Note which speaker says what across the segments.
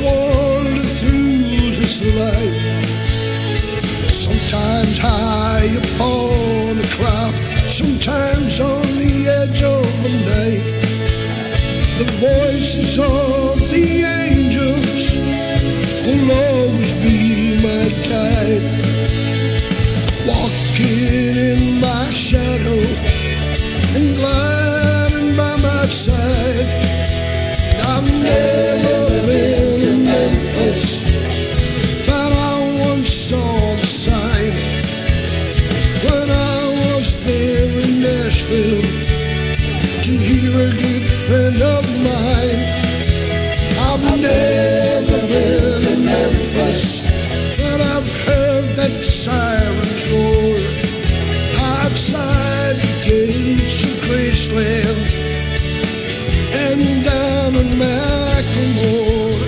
Speaker 1: wander through this life, sometimes high upon a cloud, sometimes on the edge of a knife. The voices of the angels will always be my guide, walking in my shadow and gliding by my side. I've never been to Memphis, but I once saw the sign when I was there in Nashville to hear a good friend of mine. I've never been to Memphis, but I've heard that sirens roar outside the gates of Graceland and down in Macklemore.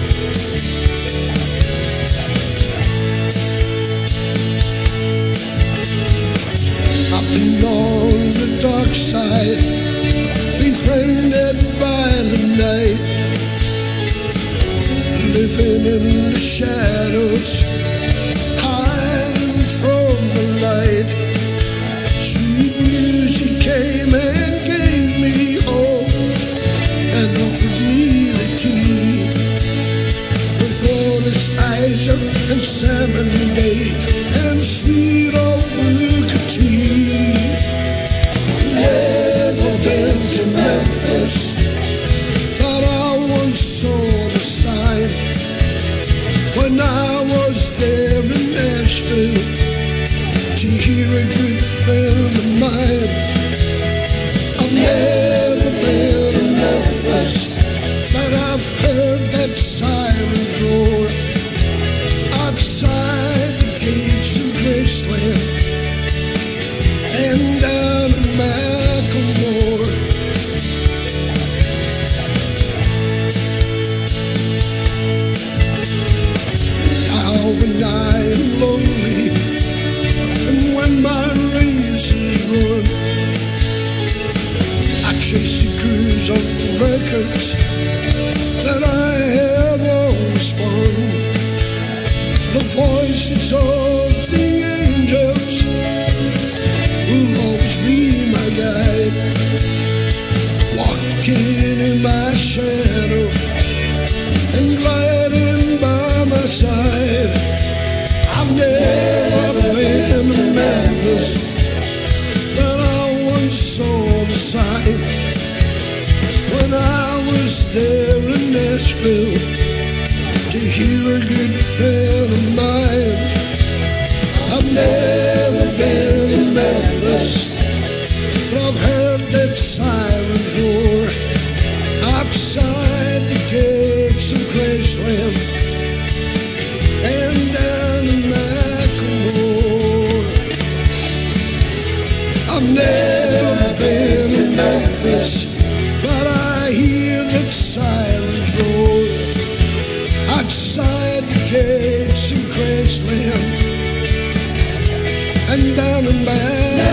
Speaker 1: I've been on the dark side, befriended by the night, living in the shadows, hiding from the light. Sweet music came and gave me hope and offered me the key. With all its Isaac and Salmon Dave and sweet old Booker T. I've never been to Memphis, but I once saw the sign when I was there in Nashville to hear a good friend of mine. I've never been to Memphis, but I've heard that sirens roar outside the gates of Graceland and down in Macklemore. Now when I am lonely and when my race is run, I chase the grooves of the records that I have always spun. The voices of the angels will always be my guide, walking in my shadow and gliding by my side. I've never been to Memphis, but I once saw the sign when I was there in Nashville to hear a good friend of mine. I've never been to Memphis, but I've heard that sirens roar outside the gates of Graceland and down in Macklemore. I've never been to Memphis, but I hear that sirens roar outside the gates of Graceland and down in Macklemore.